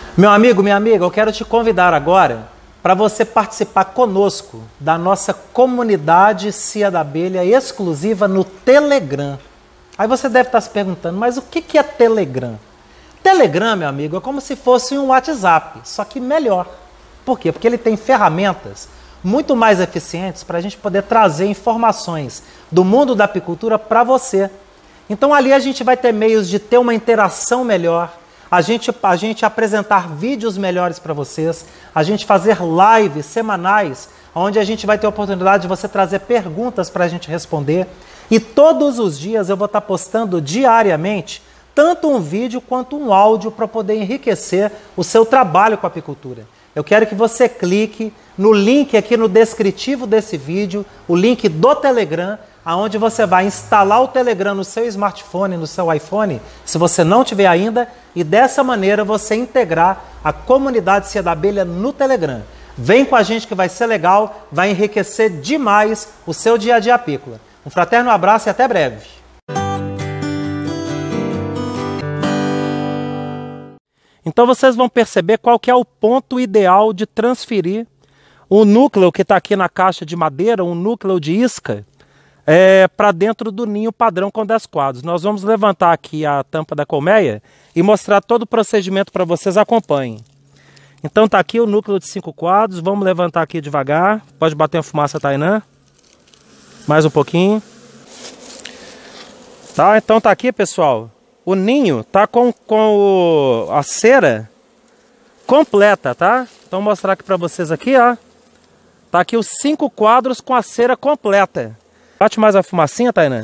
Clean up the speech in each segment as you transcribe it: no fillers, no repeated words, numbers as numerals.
Meu amigo, minha amiga, eu quero te convidar agora para você participar conosco da nossa comunidade Cia da Abelha exclusiva no Telegram. Aí você deve estar se perguntando, mas o que é Telegram? Telegram, meu amigo, é como se fosse um WhatsApp, só que melhor. Por quê? Porque ele tem ferramentas muito mais eficientes para a gente poder trazer informações do mundo da apicultura para você. Então ali a gente vai ter meios de ter uma interação melhor, a gente apresentar vídeos melhores para vocês, a gente fazer lives semanais, onde a gente vai ter a oportunidade de você trazer perguntas para a gente responder. E todos os dias eu vou estar postando diariamente tanto um vídeo quanto um áudio para poder enriquecer o seu trabalho com a apicultura. Eu quero que você clique no link aqui no descritivo desse vídeo, o link do Telegram, onde você vai instalar o Telegram no seu smartphone, no seu iPhone, se você não tiver ainda, e dessa maneira você integrar a comunidade Cia da Abelha no Telegram. Vem com a gente que vai ser legal, vai enriquecer demais o seu dia a dia apícola. Um fraterno abraço e até breve. Então vocês vão perceber qual que é o ponto ideal de transferir o núcleo que está aqui na caixa de madeira, um núcleo de isca, para dentro do ninho padrão com 10 quadros. Nós vamos levantar aqui a tampa da colmeia e mostrar todo o procedimento para vocês, acompanhem. Então está aqui o núcleo de 5 quadros, vamos levantar aqui devagar, pode bater a fumaça, Tainã. Mais um pouquinho. Tá, então tá aqui, pessoal. O ninho tá com a cera completa, tá? Então vou mostrar aqui para vocês aqui, ó. Tá aqui os 5 quadros com a cera completa. Bate mais a fumacinha, Tainã.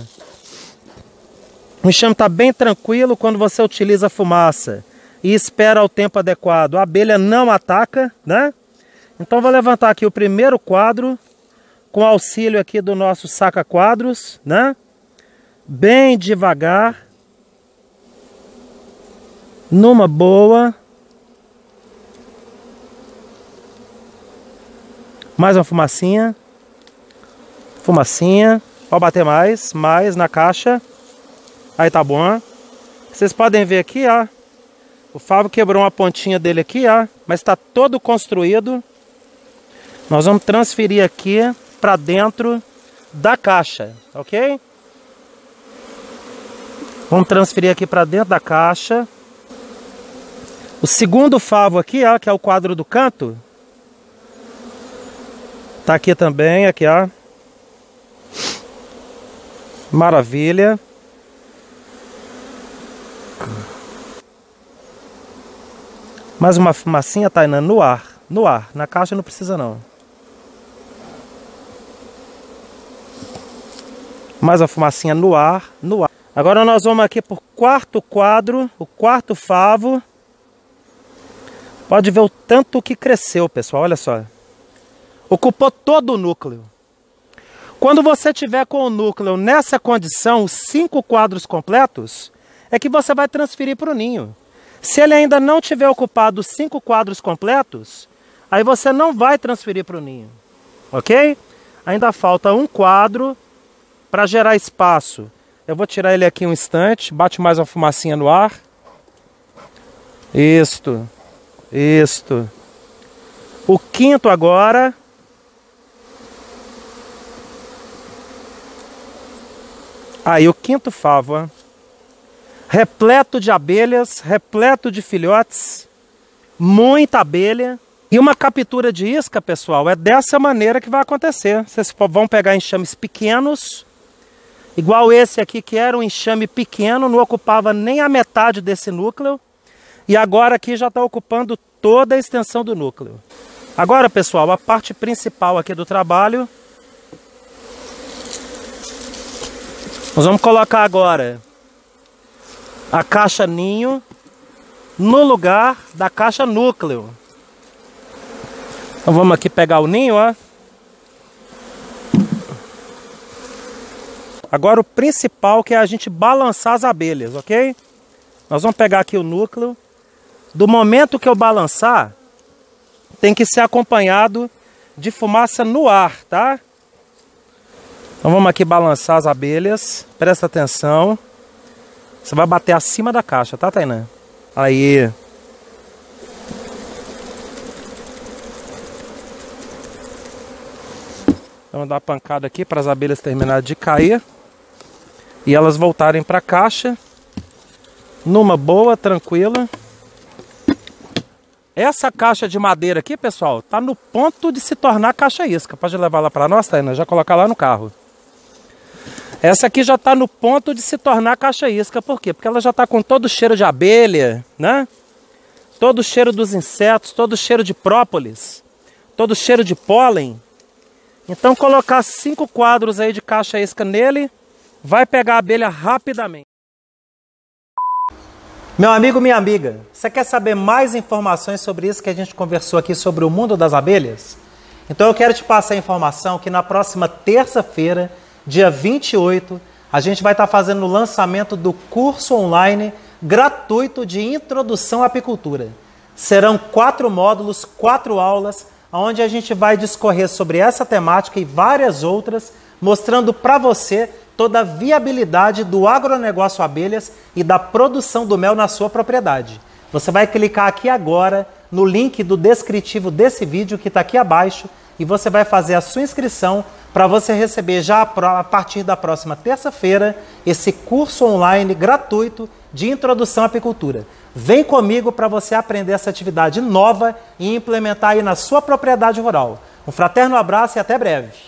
O enxame tá bem tranquilo quando você utiliza a fumaça e espera o tempo adequado. A abelha não ataca, né? Então vou levantar aqui o primeiro quadro com auxílio aqui do nosso saca-quadros, né? Bem devagar. Numa boa. Mais uma fumacinha. Fumacinha. Pode bater mais na caixa. Aí tá bom. Vocês podem ver aqui, ó. O Fábio quebrou uma pontinha dele aqui, ó. Mas está todo construído. Nós vamos transferir aqui para dentro da caixa, ok? Vamos transferir aqui para dentro da caixa. O segundo favo aqui, ó, que é o quadro do canto, tá aqui também, aqui, ó. Maravilha. Mais uma fumacinha, Tainã, no ar. No ar, na caixa não precisa não. Mais uma fumacinha no ar, no ar. Agora nós vamos aqui por quarto quadro, o quarto favo. Pode ver o tanto que cresceu, pessoal, olha só. Ocupou todo o núcleo. Quando você tiver com o núcleo nessa condição, os 5 quadros completos, é que você vai transferir para o ninho. Se ele ainda não tiver ocupado os 5 quadros completos, aí você não vai transferir para o ninho, ok? Ainda falta um quadro para gerar espaço. Eu vou tirar ele aqui um instante, bate mais uma fumacinha no ar. Isto. O quinto agora. Aí o quinto favo, ó. Repleto de abelhas, repleto de filhotes, muita abelha. E uma captura de isca, pessoal, é dessa maneira que vai acontecer. Vocês vão pegar enxames pequenos, igual esse aqui que era um enxame pequeno, não ocupava nem a metade desse núcleo. E agora aqui já está ocupando toda a extensão do núcleo. Agora, pessoal, a parte principal aqui do trabalho. Nós vamos colocar agora a caixa ninho no lugar da caixa núcleo. Então vamos aqui pegar o ninho, ó. Agora o principal que é a gente balançar as abelhas, ok? Nós vamos pegar aqui o núcleo. Do momento que eu balançar, tem que ser acompanhado de fumaça no ar, tá? Então vamos aqui balançar as abelhas. Presta atenção. Você vai bater acima da caixa, tá, Tainã? Aí. Então eu vou dar uma pancada aqui para as abelhas terminarem de cair e elas voltarem para a caixa numa boa, tranquila. Essa caixa de madeira aqui, pessoal, tá no ponto de se tornar caixa isca. Pode levar lá para nós, Taina? Já colocar lá no carro. Essa aqui já tá no ponto de se tornar caixa isca. Por quê? Porque ela já tá com todo o cheiro de abelha, né? Todo o cheiro dos insetos, todo o cheiro de própolis, todo o cheiro de pólen. Então colocar 5 quadros aí de caixa isca nele, vai pegar a abelha rapidamente. Meu amigo, minha amiga, você quer saber mais informações sobre isso que a gente conversou aqui sobre o mundo das abelhas? Então eu quero te passar a informação que na próxima terça-feira, dia 28, a gente vai estar fazendo o lançamento do curso online gratuito de Introdução à Apicultura. Serão 4 módulos, 4 aulas, onde a gente vai discorrer sobre essa temática e várias outras, mostrando para você toda a viabilidade do agronegócio abelhas e da produção do mel na sua propriedade. Você vai clicar aqui agora no link do descritivo desse vídeo que está aqui abaixo e você vai fazer a sua inscrição para você receber já a partir da próxima terça-feira esse curso online gratuito de Introdução à Apicultura. Vem comigo para você aprender essa atividade nova e implementar aí na sua propriedade rural. Um fraterno abraço e até breve.